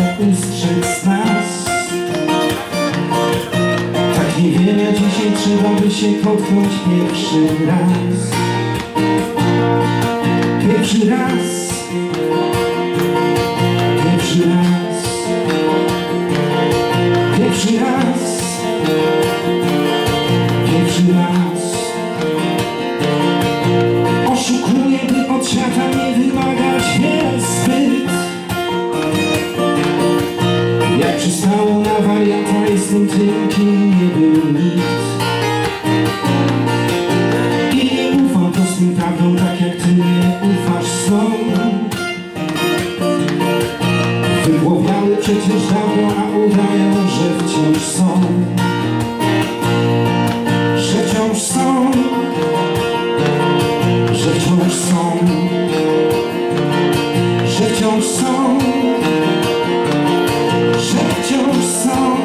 ustrzec nas. Tak niewiele dzisiaj trzeba by się potknąć pierwszy raz. Pierwszy raz. Pierwszy raz. Pierwszy raz. Pierwszy raz. Oszukuję, by od świata nie wymagać wiele zbyt. Jak przystało na wariata, jestem tym, kim nie był nikt. I nie ufam prostym prawdom, tak jak ty nie ufasz snom. Wygłowiały przecież dawno, a udają, że wciąż są. Że wciąż są. Że wciąż są. Że wciąż są. Że wciąż są.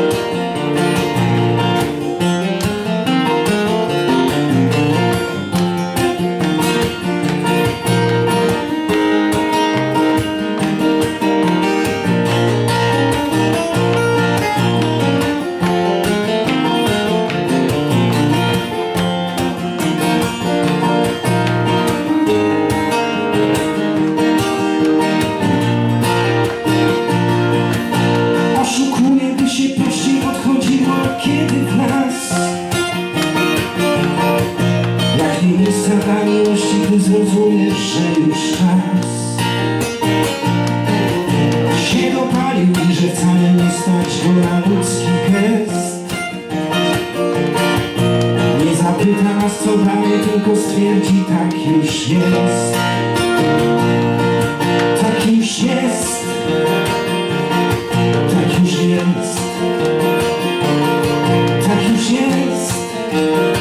Kiedy w nas jak nie miejsca dla miłości, gdy zrozumiesz, że już czas się dopalił i że wcale nie stać go na ludzki gest. Nie zapyta nas, co dalej, tylko stwierdzi: tak już jest. Tak już jest. Tak już jest. Tak już jest.